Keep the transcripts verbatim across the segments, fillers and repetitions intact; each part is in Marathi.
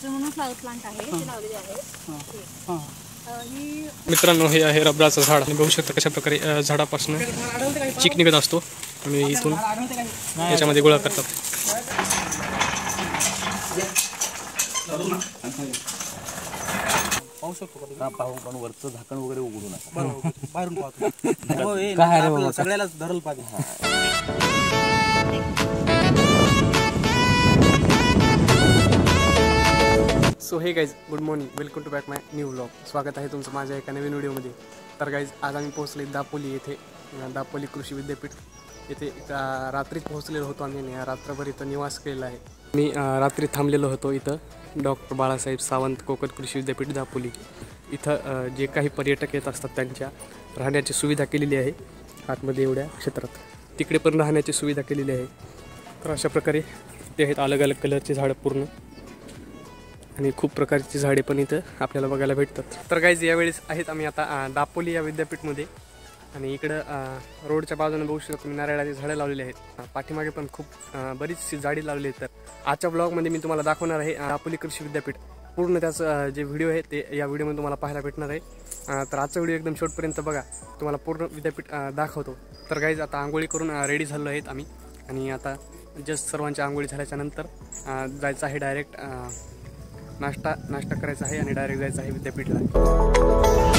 नेचर म्हणून फ्लावर प्लांट आहे ते लावलेले आहे. मित्रांनो हे आहे रबराचं झाड आणि बघू शकता कशा प्रकारे झाडापासून चिक निघत असतो आणि इथून याच्यामध्ये गोळा करतात. पाहू शकतो का पाहू पण वरचं झाकण वगैरे उघडू नका. बाहेरून पाहतो काय रे बाबा सगळ्याला धरल पाहिजे. So hey guys good morning, welcome to back my new vlog. स्वागत आहे तुमचं माझ्या एका नवीन व्हिडिओमध्ये. तर गाईज आज आम्ही पोहोचले दापोली येथे, दापोली कृषी विद्यापीठ येथे. रात्रीच पोहोचलेलो होतो आम्ही आणि रात्रभर इथं निवास केलेला आहे. मी रात्री थांबलेलो होतो इथं डॉक्टर बाळासाहेब सावंत कोकण कृषी विद्यापीठ दापोली. इथं जे काही पर्यटक येत असतात त्यांच्या राहण्याची सुविधा केलेली आहे आतमध्ये एवढ्या क्षेत्रात. तिकडे पण राहण्याची सुविधा केलेली आहे. तर अशा प्रकारे ते आहेत अलग अलग कलरची झाडं पूर्ण आणि खूप प्रकारची झाडे पण इथं आपल्याला बघायला भेटतात. तर गाईज यावेळेस आहेत आम्ही आता दापोली या विद्यापीठमध्ये आणि इकडं रोडच्या बाजूने बघू शकतो तुम्ही नारळाची झाडं लावलेली आहेत. पाठीमागे पण खूप बरीचशी झाडी लावली आहेत. तर आजच्या ब्लॉगमध्ये मी तुम्हाला दाखवणार आहे दापोली कृषी विद्यापीठ. पूर्ण त्याचं जे व्हिडिओ आहे ते या व्हिडिओमध्ये तुम्हाला पाहायला भेटणार आहे. तर आजचा व्हिडिओ एकदम शेवटपर्यंत बघा, तुम्हाला पूर्ण विद्यापीठ दाखवतो. तर गाईज आता आंघोळी करून रेडी झालो आहेत आम्ही आणि आता जस्ट सर्वांच्या आंघोळी झाल्याच्या नंतर जायचं आहे डायरेक्ट नाश्ता नाश्ता करायचा आहे आणि डायरेक्ट जायचं आहे विद्यापीठला.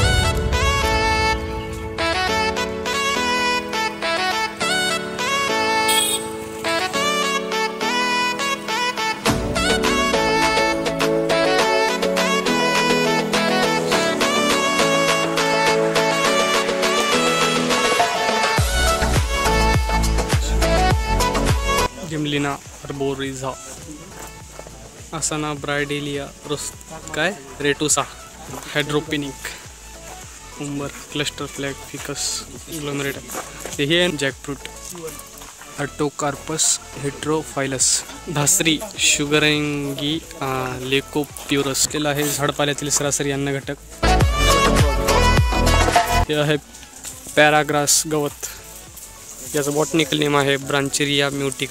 गिमलिना अर्बोरिझा, असाना ब्रायडेलिया रोस काय रेटुसा, हायड्रोपेनिक, उंबर, क्लस्टर फ्लॅग, फिकस, ग्लोमेरेटा. हे आहे जॅकफ्रूट, अटोकार्पस हेट्रोफायलस, धासरी, शुगरंगी, लेकोप्युरस. केला आहे झाडपाल्यातील सरासरी अन्न घटक. हे आहे पॅराग्रास गवत, याचं बॉटनिकल नेम आहे ब्रांचेरिया म्युटिका.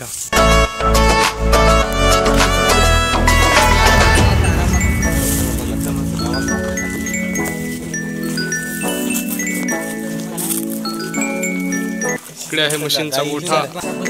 इकडे आहे मशीनचा गोठा.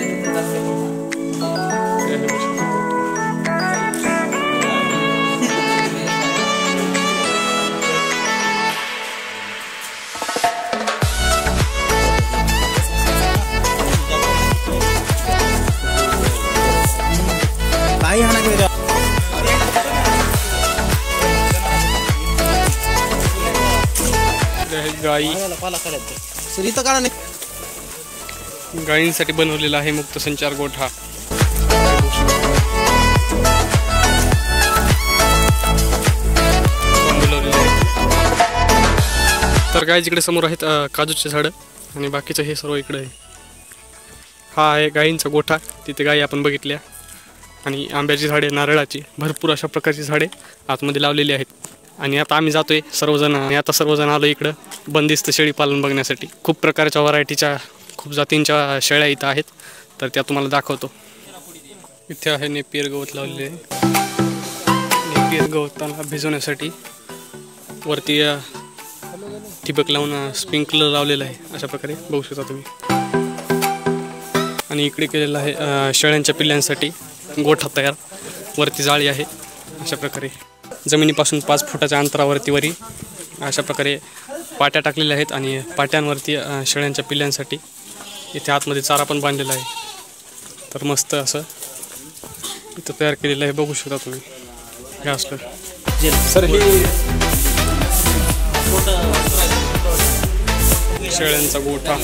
गाई, गायींसाठी बनवलेला आहे मुक्त संचार गोठा. तर गाय इकडे समोर आहेत काजूचे झाडं आणि बाकीचं हे सर्व इकडे आहे. हा आहे गायींचा गोठा, तिथे गायी आपण बघितल्या आणि आंब्याची झाडे, नारळाची, भरपूर अशा प्रकारची झाडे आतमध्ये लावलेली आहेत. आणि आता आम्ही जातोय सर्वजण आणि आता सर्वजण आलो इकडं बंदिस्त शेळी पालन बघण्यासाठी. खूप प्रकारच्या व्हरायटीच्या, खूप जातींच्या शेळ्या इथं आहेत, तर त्या तुम्हाला दाखवतो. इथे आहे नेपियर गवत लावलेले. नेपियर गवताला भिजवण्यासाठी वरती ठिबक लावून स्प्रिंकलर लावलेलं आहे, अशा प्रकारे बघू शकता तुम्ही. आणि इकडे केलेलं आहे शेळ्यांच्या पिल्ल्यांसाठी गोठा तयार. वरती जाळी आहे अशा प्रकारे. जमिनीपासून पाच फुटाच्या अंतरावरती वरी अशा प्रकारे पाट्या टाकलेल्या आहेत आणि पाट्यांवरती शेळ्यांच्या पिल्ल्यांसाठी इथे आतमध्ये चारा पण बांधलेला आहे. तर मस्त असं इथं तयार केलेलं आहे, बघू शकता तुम्ही. हे असलं सर हे शेळ्यांचा गोठा.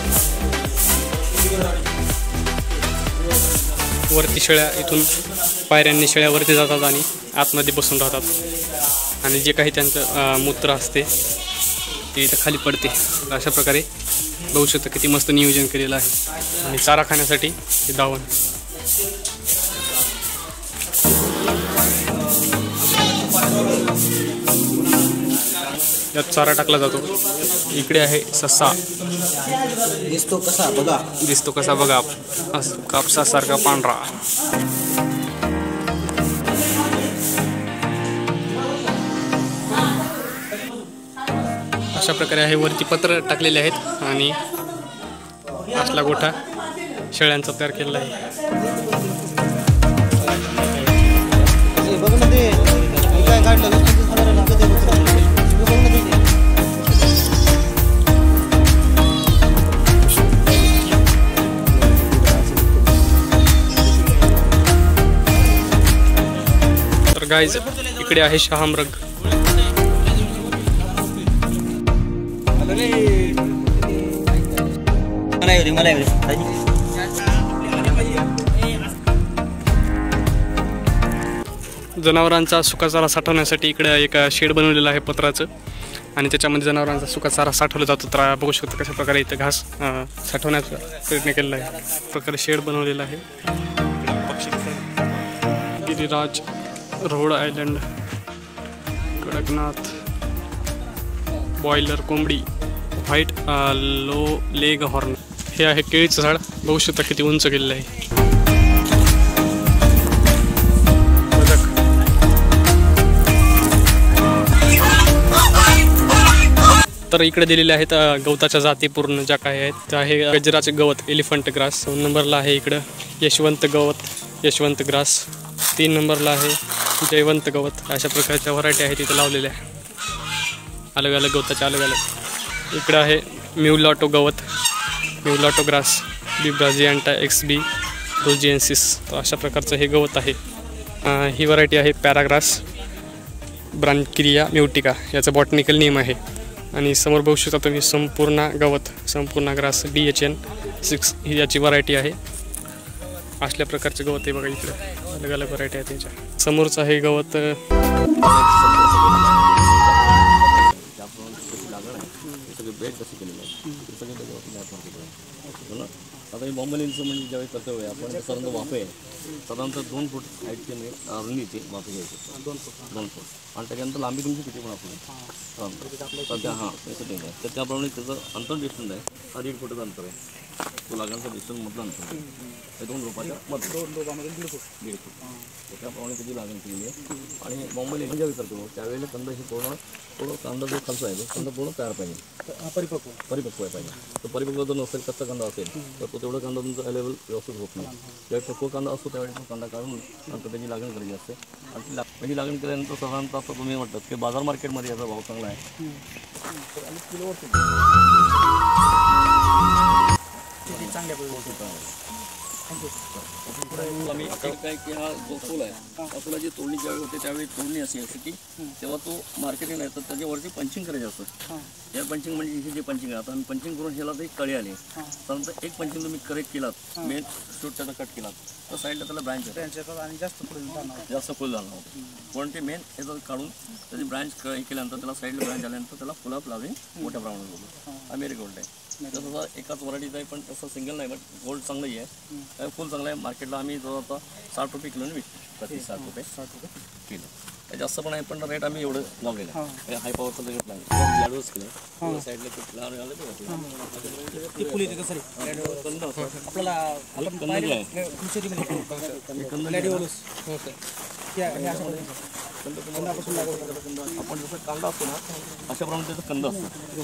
वरती शेळ्या इथून पायऱ्यांनी शेळ्यावरती जातात आणि आतमध्ये बसून राहतात आणि जे काही त्यांचं मूत्र असते ते इथं खाली पडते. अशा प्रकारे बघू शकता किती मस्त नियोजन केलेलं आहे. आणि चारा खाण्यासाठी हे दावण. यात चारा टाकला जातो. इकडे आहे ससा. दिसतो कसा बघा, दिसतो कसा बघा, कापसासारखा पांढरा. अशा प्रकारे आहे. वरती पत्र टाकलेले आहेत आणि असला गोठा शेळ्यांचा तयार केलेला आहे. तर गाईज इकडे आहे शहामृग. जनावरांचा सुकाचारा साठवण्यासाठी इकडे एक शेड बनवलेलं आहे पत्राचं आणि त्याच्यामध्ये जनावरांचा सुकाचारा साठवला जातो. तर बघू शकतो कशा प्रकारे इथं घास साठवण्याचा प्रयत्न केलेला आहे. प्रकारे शेड बनवलेला आहे. Giriraj, road island, Kadaknath, boiler कोंबडी, व्हाईट लो लेग हॉर्न. हे आहे केळीचं झाड. बघू शकता किती उंच गेलेलं आहे. तर इकडे दिलेले आहेत गवताच्या जाती पूर्ण ज्या काय आहेत त्या आहे गजराचे गवत, एलिफंट ग्रास. दोन नंबरला आहे इकडं यशवंत गवत, यशवंत ग्रास. तीन नंबरला आहे जयवंत गवत. अशा प्रकारच्या व्हरायटी आहेत इथं लावलेल्या अलग अलग गवताच्या अलग अलग. इकडं आहे म्युलाटो गवत, म्युलाटो ग्रास, बिब्राझिएंटा एक्स बी रोजिएन्सिस. तर अशा प्रकारचं हे गवत आहे. ही व्हरायटी आहे पॅराग्रास ब्रांकिरिया म्युटिका. याचं बॉटनिकल नेम आहे. आणि समोर बघू शकता तुम्ही संपूर्ण गवत, संपूर्ण grass D H N six ही याची व्हरायटी आहे. असल्या प्रकारचे गवत आहे बघा. इकडे अलग अलग व्हरायटी आहे त्याच्या. समोरचं आहे गवत आता हे बॉम्बलिनचं म्हणजे ज्यावेळी कर्तव्य आहे आपण साधारणतः वाफे साधारणतः दोन फूट हाईटचे रुंदीचे वाफे घ्यायचे. दोन फूट दोन फूट आणि त्याच्यानंतर लांबी तुमची किती पण असू साधारणतः. हां तसं ठीक आहे. तर त्याप्रमाणे त्याचं अंतर डिस्टन्स आहे हा दीड फुटाचं अंतर आहे. तो लागण्याचा डिस्टन्स मधलं अंतर आहे. हे दोन रोपाच्या मध्ये दोन रोपामध्ये दीड फूट दीड फूट त्याप्रमाणे त्याची लागण केलेली आहे. आणि बॉम्बलिन ज्यावेळी करतो त्यावेळेला कांदा हे पूर्ण थोडं कांदा जो खालचा आहे तो कांदा पूर्ण तयार पाहिजे, परिपक्व परिपक्व आहे पाहिजे. तो परिपक्व जर नसेल कच्चा कांदा असेल तर तो तेवढा कांदा तुमचा अवेलेबल व्यवस्थित होत नाही. ज्यावेळी पक्व कांदा असतो त्यावेळी तो कांदा काढून नंतर त्याची लागण करायची असते. आणि ती त्याची लागण केल्यानंतर साधारणतः असं तुम्ही म्हणतात की बाजार मार्केटमध्ये याचा भाव चांगला आहे. आणि किलोवरती चांगल्या आम्ही काय की हा जो फुल आहे त्या फुलाची तोडणी ज्यावेळी होते त्यावेळी तोडणी अशी असते की तेव्हा तो मार्केटिंग आहे तर त्याच्यावरती पंचिंग करायचं असतं. या पंचिंग म्हणजे इथे जे पंचिंग आहे आता आम्ही पंचिंग करून ह्याला ते कळे आले. त्यानंतर एक पंचिंग तुम्ही करेक्ट केलात मेन शूट त्याचा कट केलात तर साईडला त्याला ब्रांच येतात आणि जास्त फुल जास्त फुल झालं होतं. पण ते मेन याचं काढून त्याची ब्रांच केल्यानंतर त्याला साईडला ब्रांच आल्यानंतर त्याला फुला फ्लावरिंग मोठ्या प्रमाणात होतं. अमेरिका गोल्ड आहे तसं एकाच व्हरायटीचं आहे पण तसं सिंगल नाही बट गोल्ड चांगलं आहे. फुल चांगलं आहे. मार्केटला आम्ही जो आता साठ रुपये किलोने विकतो. प्रति साठ रुपये साठ रुपये किलो जास्त पण आहे पण रेट आम्ही एवढं लावलेलं आहे. हाय पॉवरचं रेट नाही लाडूच केलं साईडला कुठलं आलं आपण जसं कांदा असतो ना अशा प्रमाणे त्याचा कंद असतो.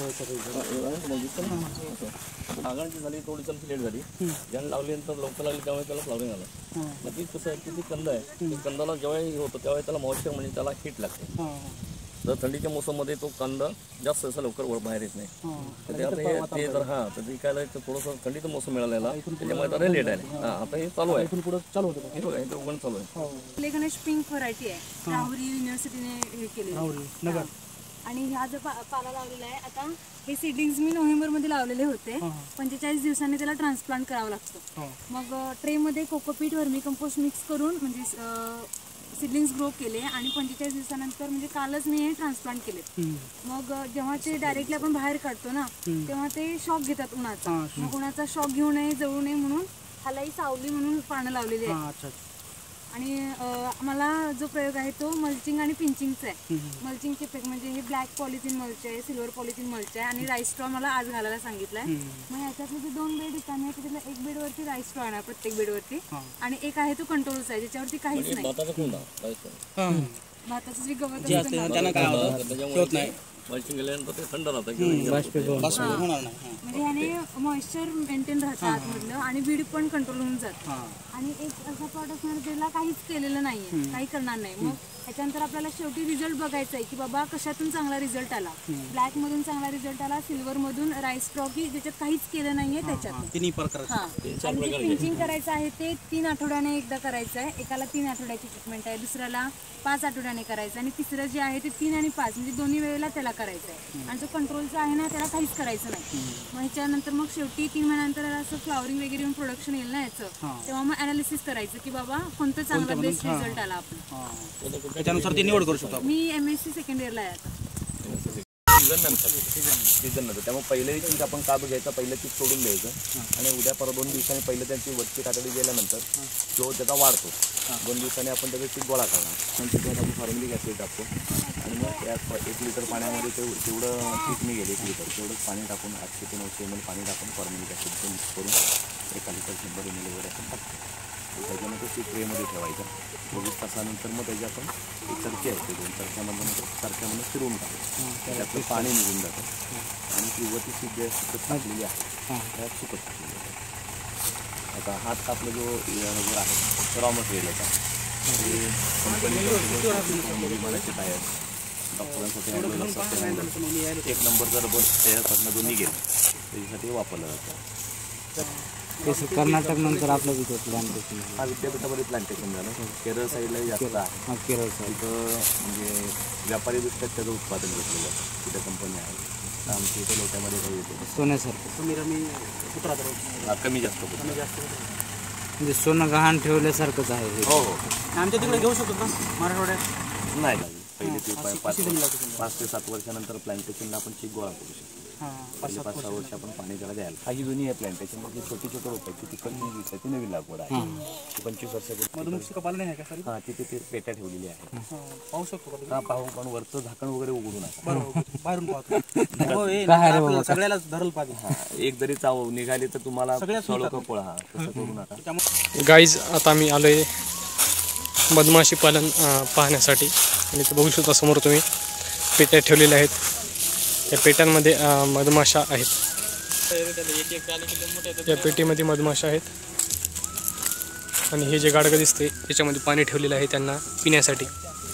नागांची झाली थोडी चमची लेट झाली ज्याने लावल्यानंतर लवकर लागली त्यामुळे त्याला फ्लावरिंग आलं. नक्की कसं आहे की ते कंद आहे ते कंदाला जेव्हा होतं तेव्हा त्याला मॉइश्चर म्हणजे त्याला हीट लागते. जर थंडीच्या मोसममध्ये तो कांदा जास्त असं लवकर वर बाहेर येत नाही. तर ते जर हां तर ते काय थोडंसं थंडीचं मोसम मिळालेला त्याच्यामुळे तर लेट आहे. हां आता हे चालू आहे पुढं चालू होतं हे बघा इथं उगवण चालू आहे. गणेश पिंक व्हरायटी आहे राहुरी युनिव्हर्सिटीने हे केलेली आणि ह्या जो पाला लावलेला आहे आता हे सीडिंग्स मी नोव्हेंबरमध्ये लावलेले होते. पंचेचाळीस दिवसांनी त्याला ट्रान्सप्लांट करावं लागतं. मग ट्रेमध्ये कोकोपीट व्हर्मी कंपोस्ट मिक्स करून म्हणजे सीडलिंग्स ग्रो केले आणि पंचेचाळीस दिवसानंतर म्हणजे कालच मी हे ट्रान्सप्लांट केले. मग जेव्हा ते डायरेक्टली आपण बाहेर काढतो ना तेव्हा ते शॉक घेतात उन्हाचा. मग उन्हाचा शॉक घेऊ नये जळू नये म्हणून ह्यालाही सावली म्हणून पानं लावलेली आहे. आणि मला जो प्रयोग आहे तो मल्चिंग आणि पिंचिंगचा आहे. मल्चिंगचे पेक म्हणजे हे ब्लॅक पॉलिथिन मल्च आहे, सिल्वर पॉलिथिन मल्च आहे आणि राईस स्ट्रॉ मला आज घालायला सांगितलंय. मग ह्याच्यातले जे दोन बेड रिकामे आहेत त्याला एक बेडवरती राईस स्ट्रॉ आहे प्रत्येक बेडवरती आणि एक आहे तो कंट्रोलचा आहे ज्याच्यावरती काहीच नाही. भाताचं जे गवत होत नाही मल्चिंग केल्यानंतर ते थंड राहतं. बाष्प होणार नाही. हा. म्हणजे ह्याने मॉइश्चर मेंटेन राहतं आतमधलं आणि बीड पण कंट्रोल होऊन जात. हा. आणि एक असा प्लॉट असणार ज्याला काहीच केलेलं नाहीये, काही करणार नाही. मग त्याच्यानंतर आपल्याला शेवटी रिझल्ट बघायचा आहे की बाबा कशातून चांगला रिझल्ट आला. ब्लॅक मधून चांगला रिझल्ट आला, सिल्वर मधून राईस स्ट्रॉकी ज्याच्यात काहीच केलं नाहीये त्याच्यात. तिन्ही प्रकार. हा. आणि जे पिंचिंग करायचं आहे ते तीन आठवड्याने एकदा करायचं आहे. एकाला तीन आठवड्याची ट्रीटमेंट आहे, दुसऱ्याला पाच आठवड्याने करायचं आणि तिसरं जे आहे ते तीन आणि पाच म्हणजे दोन्ही वेळेला त्याला करायचं आहे. आणि जो कंट्रोलचा आहे ना त्याला काहीच करायचं नाही. मग ह्याच्यानंतर मग शेवटी तीन महिन्यानंतर असं फ्लॉवरिंग वगैरे येऊन प्रोडक्शन येईल ना याचं, तेव्हा मग अनालिसिस करायचं की बाबा कोणतं चांगला बेस्ट रिझल्ट आला आपला. त्याच्यानुसार ते निवड करू शकतो. मी एम एस सी सेकंड इयरला आहे आता. सीझन नंतर सीझन नंतर त्यामुळे पहिलं चीक आपण काप घ्यायचा, पहिलं चीक सोडून द्यायचं आणि उद्या परत दोन दिवसांनी पहिलं त्यांची वरची कातडी गेल्यानंतर फ्लो त्याचा वाढतो. दोन दिवसांनी आपण त्याचा चीक गोळा करणार, नंतर त्यात आपण फॉर्मिलिक ॲसिड टाकतो आणि मग त्यात एक लिटर पाण्यामध्ये ते तेवढं चीक निघेल एक लिटर तेवढंच पाणी टाकून आठशे ते नऊशे एम एल पाणी टाकून फॉर्मिलिक ॲसिड मिक्स करून एका लिटर शंभर एम एल वगैरे आपण टाकतो. त्याच्यानंतर ती ट्रेमध्ये ठेवायचं. चोवीस तासानंतर मग त्याची आपण एक चरखी असते, दोन चरख्यामधून चरख्यामधून फिरवून टाकतो. त्यातलं पाणी निघून जातं आणि किंवा ती सीट जे सुकत टाकलेली आहे त्यात सुकत टाकलेली आहे. आता हात आपला जो रबर आहे रॉ मटेरियलचा ते कंपनीचे टायर डॉक्टरांसाठी एक नंबरचा रबर तयार जो निघेल त्याच्यासाठी वापरला जातो. कर्नाटक नंतर आपलं तिथं प्लांटेशन. हा विद्यापीठामध्ये प्लांटेशन झालं. केरळ साईडलाही जास्त आहे. हा केरळ साईड. तिथं म्हणजे व्यापारी दृष्ट्यात त्याचं उत्पादन घेतलं जातं. तिथं कंपनी आहे. आमच्या इथे लोट्यामध्ये काही येते सोन्यासारखं. तुम्ही रमी उतरा हा कमी जास्त होतं. कमी जास्त म्हणजे सोनं गहाण ठेवल्यासारखंच आहे हे. हो हो आमच्या तिकडे घेऊ शकतो का मराठवाड्यात? नाही लागली. पहिले ते पाच पाच ते सात वर्षानंतर प्लांटेशनला आपण चीक गोळा करू शकतो. पहिले पाच सहा वर्ष आपण पाणी त्याला द्यायला. काही जुनी आहे प्लांटेशन मग छोटी छोटी रोप आहे ती कमी वीस आहे ती नवीन लागवड आहे. ती पंचवीस वर्षाची. मधुमक्षी कपाल नाही आहे का सर? हा तिथे ते पेट्या ठेवलेली आहे. पाहू शकतो का? हा पाहू पण वरचं झाकण वगैरे उघडू नका. बरोबर बाहेरून पाहतो. सगळ्याला धरल पाहिजे. हा एक जरी चाव निघाली तर तुम्हाला सळो पोळा हा तसं करू नका. गाईज आता मी आलो आहे मधमाशी पालन अं, पाहण्यासाठी आणि ते बघू शकता समोर तुम्ही पेट्या ठेवलेल्या आहेत. त्या पेट्यांमध्ये अं, मधमाशा आहेत. या पेटीमध्ये मधमाशा आहेत आणि हे जे गाडगं दिसते त्याच्यामध्ये पाणी ठेवलेलं आहे त्यांना पिण्यासाठी.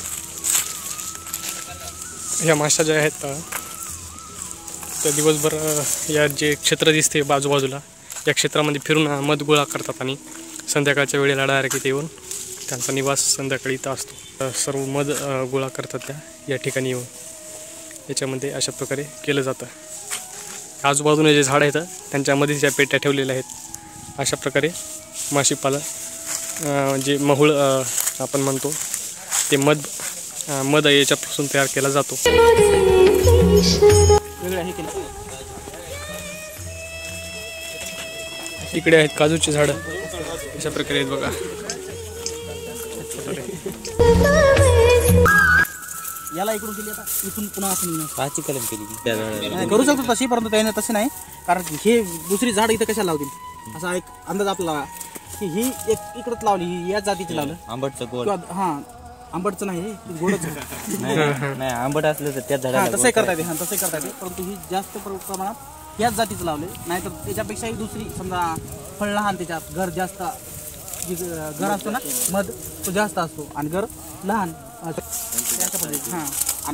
ह्या माशा ज्या आहेत अं, त्या दिवसभर अं, या जे क्षेत्र दिसते बाजूबाजूला या क्षेत्रामध्ये फिरून अं, मध गोळा करतात आणि संध्याकाळच्या वेळेला डायरेक्ट इथे येऊन त्यांचा निवास संध्याकाळी इथं असतो. सर्व मध गोळा करतात त्या या ठिकाणी येऊन. याच्यामध्ये अशा प्रकारे केलं जातं. आजूबाजूने जे झाडं आहेत त्यांच्यामध्ये ज्या पेट्या ठेवलेल्या आहेत अशा प्रकारे माशीपालन जे महूळ आपण म्हणतो ते मध मध याच्यापासून तयार केला जातो. इकडे आहेत काजूची झाडं अशा प्रकारे आहेत बघा. याला इकडून केली आता इथून पुन्हा आपण पाची कलम केली करू शकतो तशी, परंतु त्याने तसे नाही. कारण हे दुसरी झाड इथं कशाला लावतील असा एक अंदाज आपला की ही एक इकडंच लावली, ही याच जातीची लावलं. आंबटचं गोड. हा आंबटचं नाही गोडच. नाही आंबट असलं तर त्याच हा तसंही करता येते. हा तसंही करता येते, परंतु ही जास्त प्रमाणात याच जातीचं लावले. नाहीतर त्याच्यापेक्षाही दुसरी समजा फळ लहान त्याच्यात घर जास्त जी घर असतो ना मध तो जास्त असतो आणि घर लहान. हां